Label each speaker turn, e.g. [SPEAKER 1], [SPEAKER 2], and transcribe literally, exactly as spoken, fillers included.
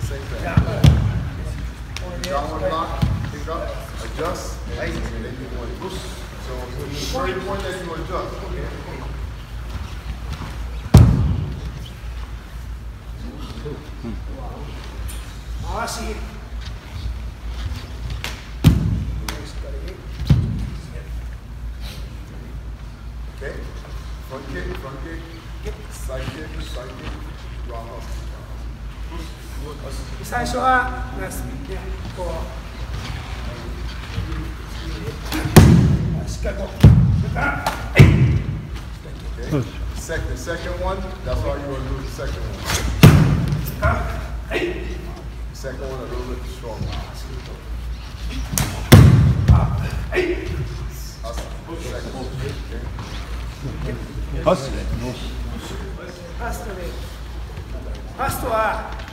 [SPEAKER 1] Same thing. Downward block, pick up, adjust, and then you want to push. So it's very important that you adjust. Okay.
[SPEAKER 2] Ah, see.
[SPEAKER 1] Okay. Front kick, front kick, side kick, side kick, roundhouse.
[SPEAKER 2] 最初はナイスピンでこうしっかりとだからはい
[SPEAKER 1] Okay. Second, the second one, that's all you want to do is the second one. Second one a little bit stronger. Second one. Okay.
[SPEAKER 2] ファストでファストは